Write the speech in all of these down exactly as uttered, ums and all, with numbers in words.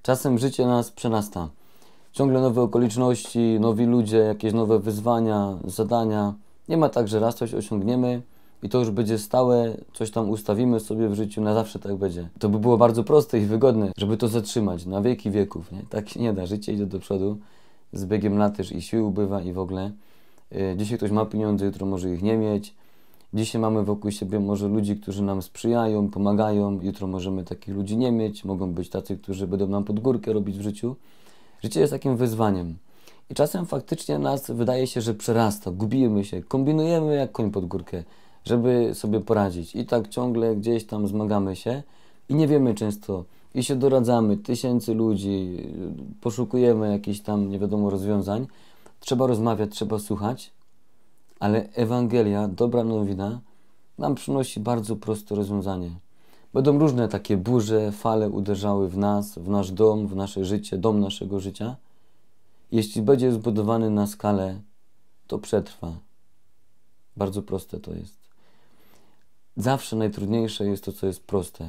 Czasem życie nas przerasta. Ciągle nowe okoliczności, nowi ludzie, jakieś nowe wyzwania, zadania. Nie ma tak, że raz coś osiągniemy i to już będzie stałe, coś tam ustawimy sobie w życiu, na zawsze tak będzie. To by było bardzo proste i wygodne, żeby to zatrzymać na wieki wieków. Nie? Tak się nie da. Życie idzie do przodu, z biegiem lat też i sił ubywa i w ogóle. Dzisiaj ktoś ma pieniądze, jutro może ich nie mieć. Dzisiaj mamy wokół siebie może ludzi, którzy nam sprzyjają, pomagają. Jutro możemy takich ludzi nie mieć. Mogą być tacy, którzy będą nam pod górkę robić w życiu. Życie jest takim wyzwaniem. I czasem faktycznie nas wydaje się, że przerasta. Gubimy się, kombinujemy jak koń pod górkę, żeby sobie poradzić. I tak ciągle gdzieś tam zmagamy się i nie wiemy często. I się doradzamy, tysięcy ludzi, poszukujemy jakichś tam nie wiadomo rozwiązań. Trzeba rozmawiać, trzeba słuchać. Ale Ewangelia, dobra nowina, nam przynosi bardzo proste rozwiązanie. Będą różne takie burze, fale uderzały w nas, w nasz dom, w nasze życie, dom naszego życia. Jeśli będzie zbudowany na skalę, to przetrwa. Bardzo proste to jest. Zawsze najtrudniejsze jest to, co jest proste.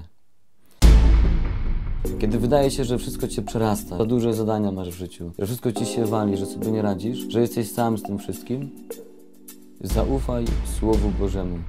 Kiedy wydaje się, że wszystko cię przerasta, za duże zadania masz w życiu, że wszystko ci się wali, że sobie nie radzisz, że jesteś sam z tym wszystkim, zaufaj Słowu Bożemu.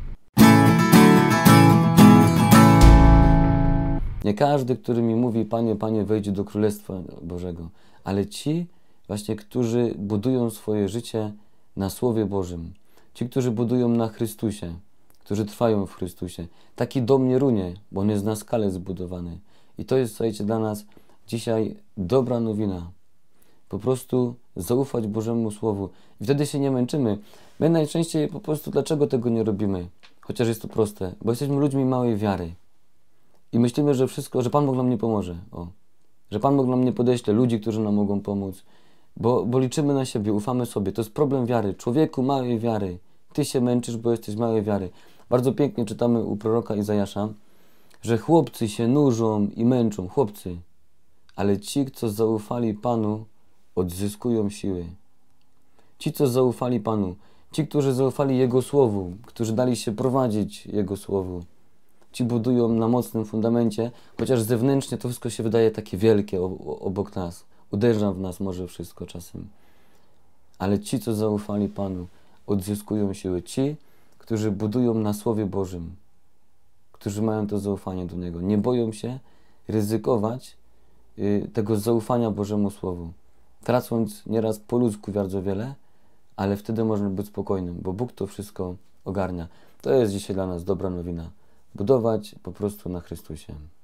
Nie każdy, który mi mówi, Panie, Panie, wejdzie do Królestwa Bożego, ale ci właśnie, którzy budują swoje życie na Słowie Bożym, ci, którzy budują na Chrystusie, którzy trwają w Chrystusie. Taki dom nie runie, bo on jest na skalę zbudowany. I to jest, słuchajcie, dla nas dzisiaj dobra nowina. Po prostu zaufać Bożemu Słowu. I wtedy się nie męczymy. My najczęściej po prostu dlaczego tego nie robimy? Chociaż jest to proste. Bo jesteśmy ludźmi małej wiary. I myślimy, że wszystko, że Pan Bóg nam nie pomoże. O. Że Pan Bóg nam nie podeśle ludzi, którzy nam mogą pomóc. Bo, bo liczymy na siebie, ufamy sobie. To jest problem wiary. Człowieku małej wiary. Ty się męczysz, bo jesteś małej wiary. Bardzo pięknie czytamy u proroka Izajasza, że chłopcy się nużą i męczą. Chłopcy. Ale ci, co zaufali Panu, odzyskują siły. Ci, co zaufali Panu, ci, którzy zaufali Jego Słowu, którzy dali się prowadzić Jego Słowu, ci budują na mocnym fundamencie, chociaż zewnętrznie to wszystko się wydaje takie wielkie obok nas. Uderza w nas może wszystko czasem. Ale ci, co zaufali Panu, odzyskują siły. Ci, którzy budują na Słowie Bożym, którzy mają to zaufanie do Niego. Nie boją się ryzykować y, tego zaufania Bożemu Słowu. Tracąc nieraz po ludzku bardzo wiele, ale wtedy można być spokojnym, bo Bóg to wszystko ogarnia. To jest dzisiaj dla nas dobra nowina. Budować po prostu na Chrystusie.